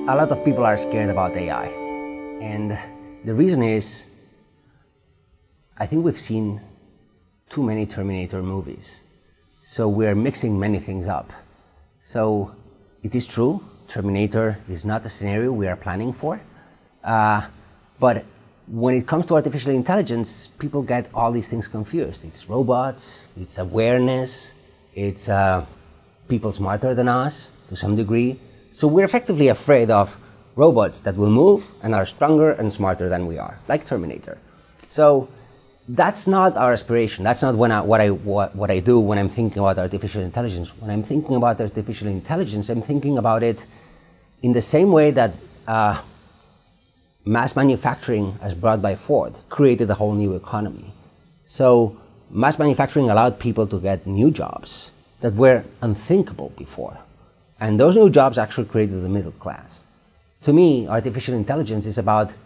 A lot of people are scared about AI, and the reason is I think we've seen too many Terminator movies, so we're mixing many things up. So it is true, Terminator is not a scenario we are planning for, but when it comes to artificial intelligence, people get all these things confused. It's robots, it's awareness, it's people smarter than us to some degree. So we're effectively afraid of robots that will move and are stronger and smarter than we are, like Terminator. So that's not our aspiration. That's not what I do when I'm thinking about artificial intelligence. When I'm thinking about artificial intelligence, I'm thinking about it in the same way that mass manufacturing, as brought by Ford, created a whole new economy. So mass manufacturing allowed people to get new jobs that were unthinkable before. And those new jobs actually created the middle class. To me, artificial intelligence is about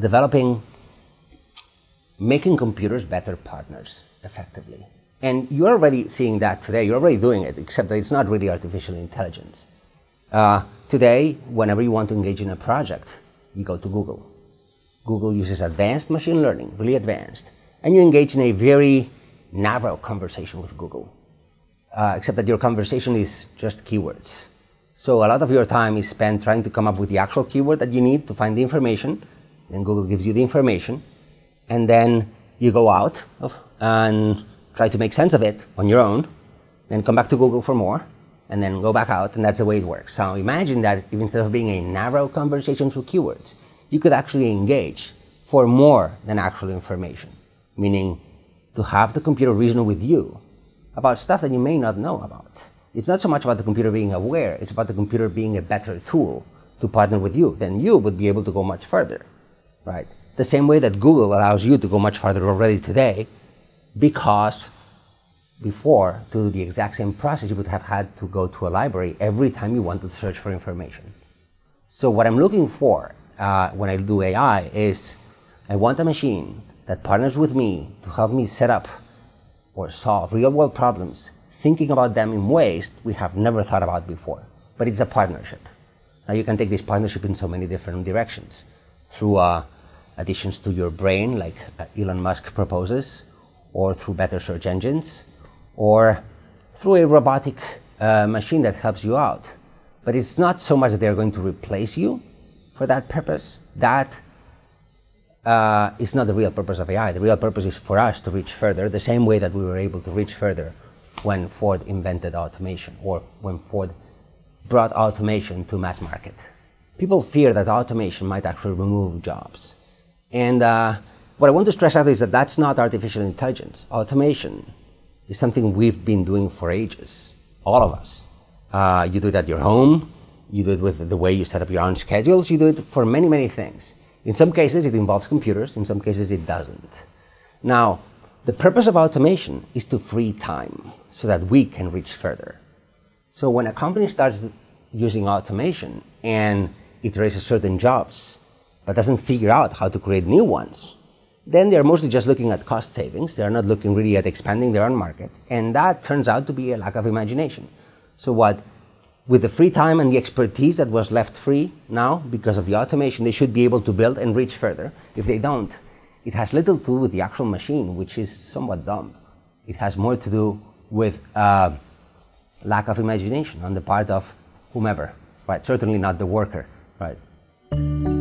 making computers better partners, effectively. And you're already seeing that today. You're already doing it, except that it's not really artificial intelligence. Today, whenever you want to engage in a project, you go to Google. Google uses advanced machine learning, really advanced, and you engage in a very narrow conversation with Google, except that your conversation is just keywords. So a lot of your time is spent trying to come up with the actual keyword that you need to find the information. Then Google gives you the information, and then you go out and try to make sense of it on your own, then come back to Google for more, and then go back out, and that's the way it works. So imagine that if instead of being a narrow conversation through keywords, you could actually engage for more than actual information, meaning to have the computer reason with you about stuff that you may not know about. It's not so much about the computer being aware, it's about the computer being a better tool to partner with you. Then you would be able to go much further, right? The same way that Google allows you to go much farther already today, because before, to do the exact same process, you would have had to go to a library every time you wanted to search for information. So what I'm looking for when I do AI is I want a machine that partners with me to help me set up or solve real-world problems, thinking about them in ways we have never thought about before. But it's a partnership. Now you can take this partnership in so many different directions, through additions to your brain, like Elon Musk proposes, or through better search engines, or through a robotic machine that helps you out. But it's not so much that they're going to replace you for that purpose. That is not the real purpose of AI. The real purpose is for us to reach further, the same way that we were able to reach further when Ford invented automation, or when Ford brought automation to mass market. People fear that automation might actually remove jobs. And what I want to stress out is that that's not artificial intelligence. Automation is something we've been doing for ages, all of us. You do it at your home, you do it with the way you set up your own schedules, you do it for many, many things. In some cases it involves computers, in some cases it doesn't. Now, the purpose of automation is to free time so that we can reach further. So when a company starts using automation and it erases certain jobs, but doesn't figure out how to create new ones, then they're mostly just looking at cost savings. They're not looking really at expanding their own market. And that turns out to be a lack of imagination. So with the free time and the expertise that was left free now because of the automation, they should be able to build and reach further. If they don't, it has little to do with the actual machine, which is somewhat dumb. It has more to do with lack of imagination on the part of whomever, right? Certainly not the worker, right?